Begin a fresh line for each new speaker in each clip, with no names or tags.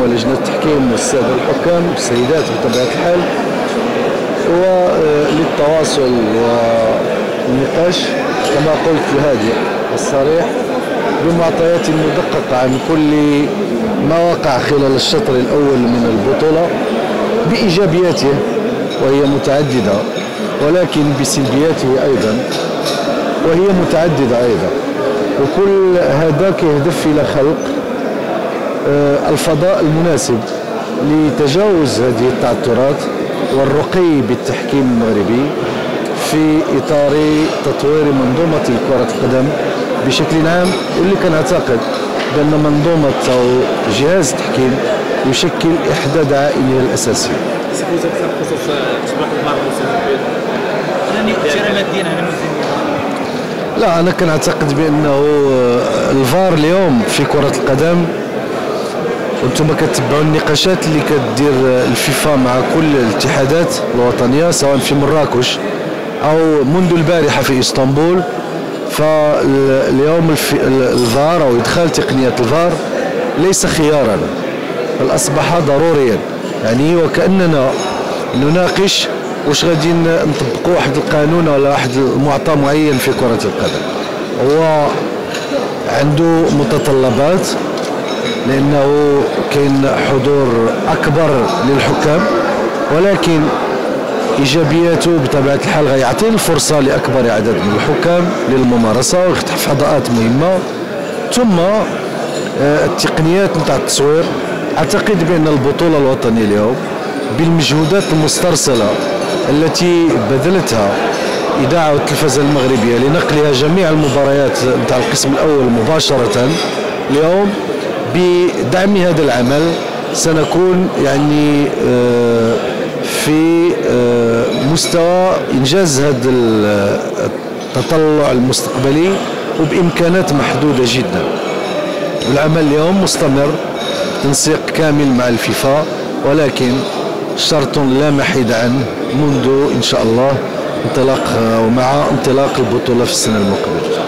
ولجنة التحكيم والسادة الحكام والسيدات بطبيعة الحال، وللتواصل والنقاش كما قلت الهادئ والصريح بمعطيات مدققة عن كل ما وقع خلال الشطر الأول من البطولة بإيجابياته وهي متعددة، ولكن بسلبياته أيضا وهي متعددة أيضا، وكل هذا يهدف إلى خلق الفضاء المناسب لتجاوز هذه التعثرات والرقي بالتحكيم المغربي في إطار تطوير منظومة كرة القدم بشكل عام، واللي كنعتقد بأن منظومة أو جهاز التحكيم يشكل إحدى دعائمه الأساسية. لا، أنا كنعتقد بأنه الفار اليوم في كرة القدم، وانتم كتبعوا النقاشات اللي كدير الفيفا مع كل الاتحادات الوطنية سواء في مراكش أو منذ البارحة في إسطنبول، فاليوم الفار أو إدخال تقنية الفار ليس خيارا بل أصبح ضروريا. يعني وكأننا نناقش واش غادي نطبقوا واحد القانون ولا واحد المعطى معين في كرة القدم. هو عنده متطلبات لأنه كاين حضور أكبر للحكام، ولكن إيجابياته بطبيعة الحال غيعطي الفرصة لأكبر عدد من الحكام للممارسة ويفتح فضاءات مهمة. ثم التقنيات نتاع التصوير، أعتقد بأن البطولة الوطنية اليوم بالمجهودات المسترسلة التي بذلتها إذاعة التلفزة المغربية لنقلها جميع المباريات نتاع القسم الأول مباشرة اليوم، بدعم هذا العمل سنكون يعني في مستوى إنجاز هذا التطلع المستقبلي وبإمكانات محدودة جدا. والعمل اليوم مستمر تنسيق كامل مع الفيفا، ولكن شرط لا محيد عنه منذ إن شاء الله ومع انطلاق البطولة في السنة المقبلة.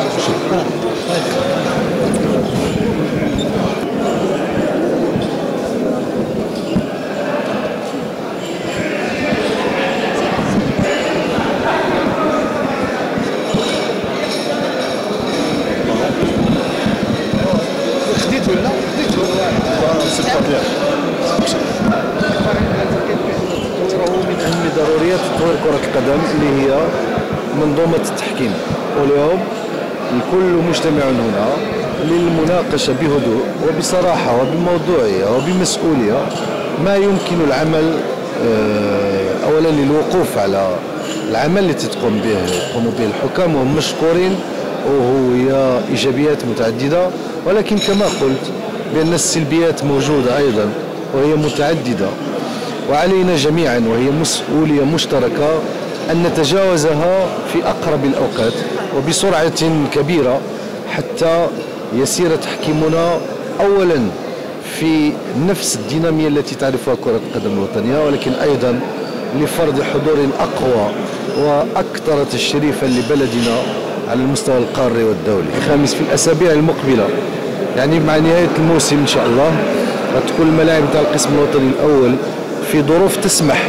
ضروريات تطوير كرة القدم اللي هي منظومة التحكيم، واليوم الكل مجتمع هنا للمناقشة بهدوء وبصراحة وبموضوعية وبمسؤولية ما يمكن العمل أولا للوقوف على العمل اللي تقوم به الحكام وهم مشكورين وهي إيجابيات متعددة، ولكن كما قلت بأن السلبيات موجودة أيضا وهي متعددة، وعلينا جميعا وهي مسؤولية مشتركة أن نتجاوزها في أقرب الأوقات وبسرعة كبيرة حتى يسير تحكيمنا أولا في نفس الدينامية التي تعرفها كرة القدم الوطنية، ولكن أيضا لفرض حضور أقوى وأكثر تشريفا لبلدنا على المستوى القاري والدولي. الخامس في الأسابيع المقبلة، يعني مع نهاية الموسم إن شاء الله غتكون الملاعب تاع القسم الوطني الأول في ظروف تسمح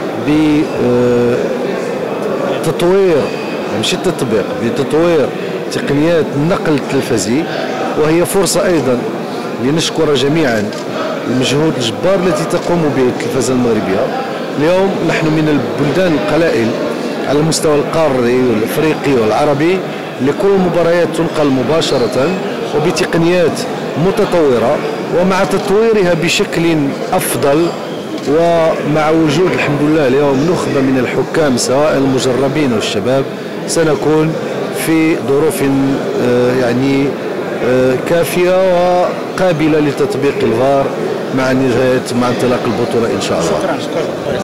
بتطوير ماشي التطبيق، بتطوير تقنيات النقل التلفزي، وهي فرصة أيضا لنشكر جميعا المجهود الجبار التي تقوم به التلفزة المغربية. اليوم نحن من البلدان القلائل على المستوى القاري والافريقي والعربي لكل المباريات تنقل مباشرة وبتقنيات متطورة، ومع تطويرها بشكل أفضل ومع وجود الحمد لله اليوم نخبة من الحكام سواء المجربين والشباب، سنكون في ظروف يعني كافية وقابلة لتطبيق الفار مع انطلاق البطولة إن شاء الله.